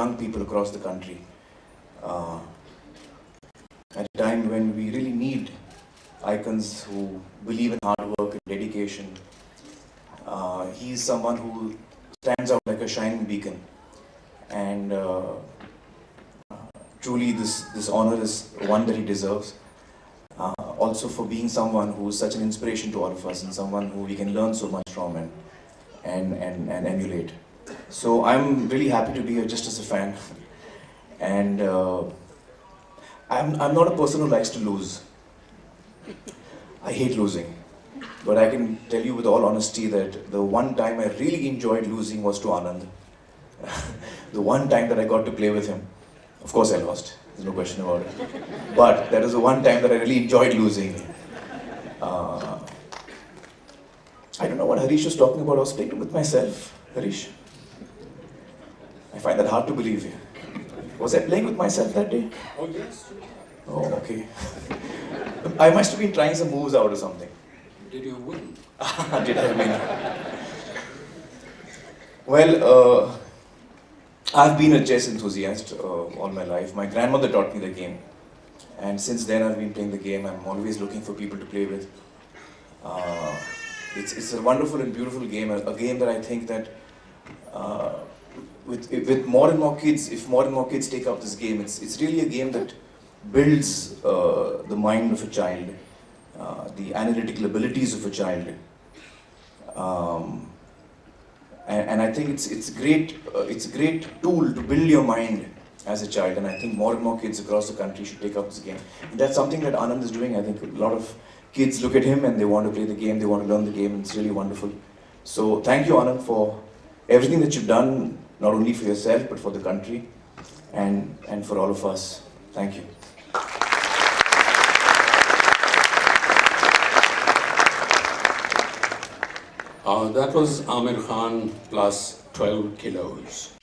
young people across the country. Uh, at a time when we really need icons who believe in hard work and dedication. He's someone who stands out like a shining beacon, and truly this honor is one that he deserves. Also for being someone who is such an inspiration to all of us and someone who we can learn so much from and emulate. So I'm really happy to be here just as a fan, and I'm not a person who likes to lose. I hate losing. But I can tell you with all honesty that the one time I really enjoyed losing was to Anand. The one time that I got to play with him. Of course I lost, there's no question about it. But that was the one time that I really enjoyed losing. I don't know what Harish was talking about. I was playing with myself. Harish? I find that hard to believe. Was I playing with myself that day? Oh yes. Oh, okay. I must have been trying some moves out or something. Did you win? Did I win? Well, I've been a chess enthusiast all my life. My grandmother taught me the game. And since then I've been playing the game. I'm always looking for people to play with. It's a wonderful and beautiful game. A game that I think that with more and more kids, if more and more kids take up this game, it's really a game that builds the mind of a child, the analytical abilities of a child, and I think it's a great tool to build your mind as a child. And I think more and more kids across the country should take up this game. And that's something that Anand is doing. I think a lot of kids look at him and they want to play the game, they want to learn the game, and it's really wonderful. So thank you, Anand, for everything that you've done, not only for yourself but for the country and for all of us. Thank you. That was Aamir Khan plus 12 kilos.